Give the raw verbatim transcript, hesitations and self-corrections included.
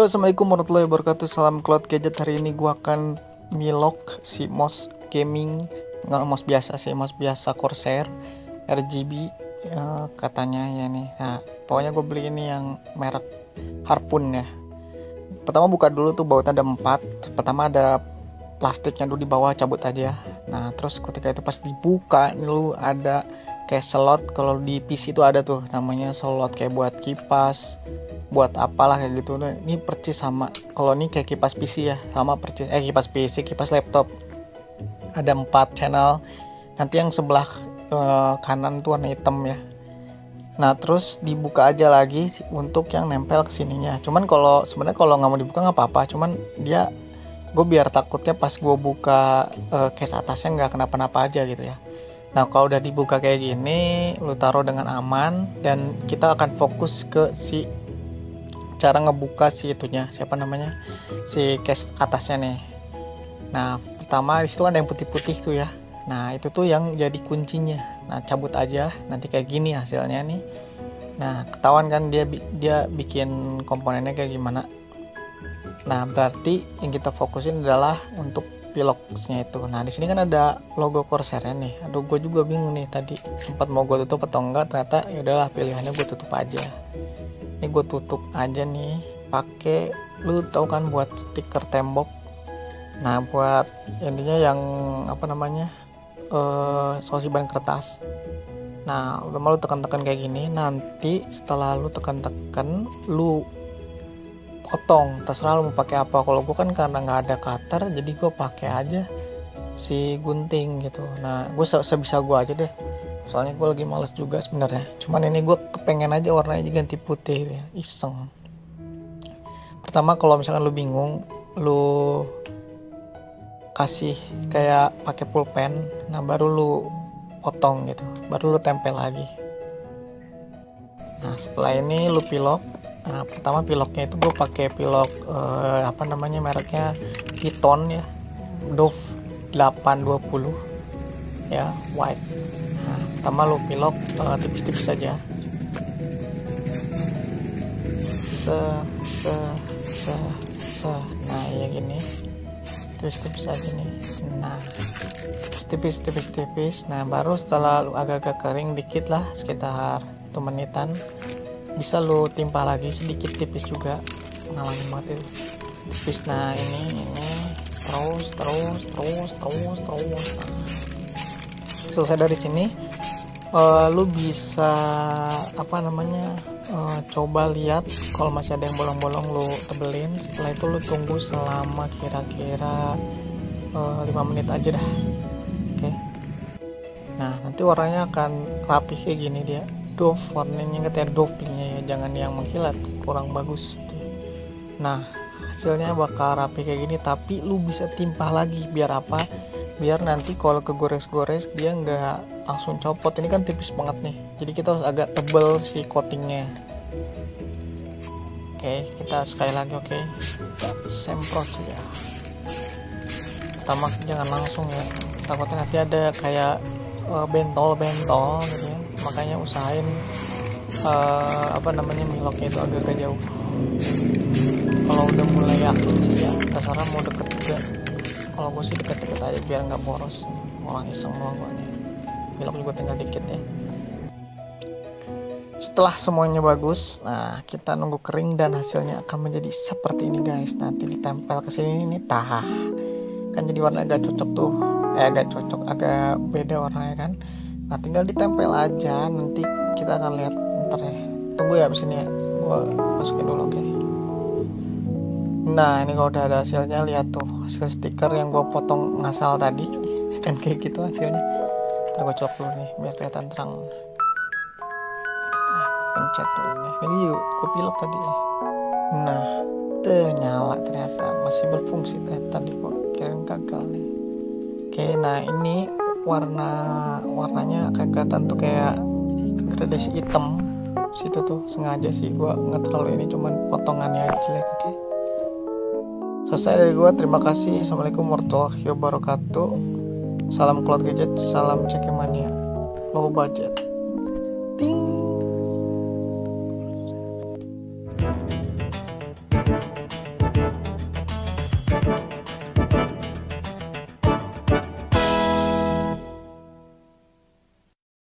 Yo, assalamualaikum warahmatullahi wabarakatuh. Salam Cloud Gadget. Hari ini gua akan milog si mouse gaming, nggak mouse biasa sih, mouse biasa Corsair R G B ya, katanya ya nih. Nah, pokoknya gue beli ini yang merek Harpoon ya. Pertama buka dulu tuh, bautnya ada empat. Pertama ada plastiknya dulu di bawah, cabut aja. Nah, terus ketika itu pas dibuka, nih lu ada kayak slot. Kalau di P C itu ada tuh namanya slot kayak buat kipas, buat apalah kayak gitu. Nah, ini percis sama, kalau ini kayak kipas P C ya, sama percis eh kipas P C, kipas laptop. Ada empat channel. Nanti yang sebelah eh, kanan tuh warna hitam ya. Nah, terus dibuka aja lagi untuk yang nempel ke sininya. Cuman kalau sebenarnya kalau nggak mau dibuka nggak apa-apa. Cuman dia, gue biar takutnya pas gue buka uh, case atasnya nggak kenapa-napa aja gitu ya. Nah, kalau udah dibuka kayak gini, lu taruh dengan aman dan kita akan fokus ke si cara ngebuka si itunya, siapa namanya, si case atasnya nih. Nah, pertama di situ kan ada yang putih-putih tuh ya. Nah, itu tuh yang jadi kuncinya. Nah, cabut aja, nanti kayak gini hasilnya nih. Nah, ketahuan kan dia dia bikin komponennya kayak gimana. Nah, berarti yang kita fokusin adalah untuk piloknya itu. Nah, di sini kan ada logo Corsair nih. Aduh, gue juga bingung nih tadi. Sempat mau gue tutup atau enggak, ternyata ya udahlah, pilihannya gue tutup aja. Ini gue tutup aja nih. Pakai, lu tahu kan buat stiker tembok. Nah, buat intinya yang apa namanya? Eh, sosi ban kertas. Nah, udah mau lu tekan-tekan kayak gini. Nanti setelah lu tekan-tekan, lu potong, terserah lu mau pakai apa. Kalau gue kan karena nggak ada cutter, jadi gue pakai aja si gunting gitu. Nah, gue se sebisa gue aja deh, soalnya gue lagi males juga sebenarnya. Cuman ini gue kepengen aja warnanya ganti putih ya, iseng. Pertama, kalau misalkan lu bingung, lu kasih kayak pakai pulpen, nah baru lu potong gitu, baru lu tempel lagi. Nah, setelah ini lu pilok. Nah, pertama piloknya itu gue pakai pilok eh, apa namanya, mereknya Piton ya, Dove delapan dua puluh ya, white. Nah, pertama lu pilok eh, tipis-tipis saja, se se se se nah ya gini, tipis-tipis aja nih. Nah, tipis-tipis-tipis. Nah, baru setelah lu agak-agak kering dikit lah, sekitar satu menitan, bisa lu timpa lagi sedikit tipis juga, ngalamin banget itu tipis. Nah, ini ini terus terus terus terus terus nah, selesai dari sini, uh, lu bisa apa namanya, uh, coba lihat kalau masih ada yang bolong-bolong, lu tebelin. Setelah itu lu tunggu selama kira-kira uh, lima menit aja dah. Oke okay. Nah, nanti warnanya akan rapih kayak gini dia. Dove, warnanya katanya Dove pilihnya ya, jangan yang mengkilat, kurang bagus gitu. Nah, hasilnya bakal rapi kayak gini, tapi lu bisa timpah lagi. Biar apa? Biar nanti kalau kegores-gores dia nggak langsung copot. Ini kan tipis banget nih, jadi kita harus agak tebel si coatingnya. Oke, kita sekali lagi. Oke, semprot saja. Pertama jangan langsung ya, takutnya nanti ada kayak uh, bentol-bentol gitu ya. Makanya usahain uh, apa namanya, miloknya itu agak-agak jauh. Kalau udah mulai yakin sih ya, terserah mau deket juga. Kalau gue sih deket-deket aja biar nggak boros. Orang iseng doang gue nih. Milok juga tinggal dikit ya. Setelah semuanya bagus, nah kita nunggu kering dan hasilnya akan menjadi seperti ini guys. Nanti ditempel ke sini nih, tah kan jadi warna agak cocok tuh. Eh agak cocok, agak beda warnanya kan. Nah, tinggal ditempel aja, nanti kita akan lihat ntar ya. Tunggu ya abis ini ya, gua masukin dulu. Oke okay. Nah, ini kalau udah ada hasilnya, lihat tuh hasil stiker yang gua potong ngasal tadi kan kayak gitu hasilnya. Ntar gua coba dulu nih biar kelihatan terang. Nah, pencet dulu nih. Ini gua pilok tadi. Nah, tuh nyala, ternyata masih berfungsi. Ternyata tadi gua kirain gagal nih. Oke okay, nah ini warna warnanya akan kelihatan tuh kayak gradasi hitam situ tuh. Sengaja sih gua nggak terlalu ini, cuman potongannya aja jelek. Oke okay. Selesai dari gua, terima kasih. Assalamualaikum warahmatullahi wabarakatuh. Salam Cloud Gadget, salam cekemania, low budget.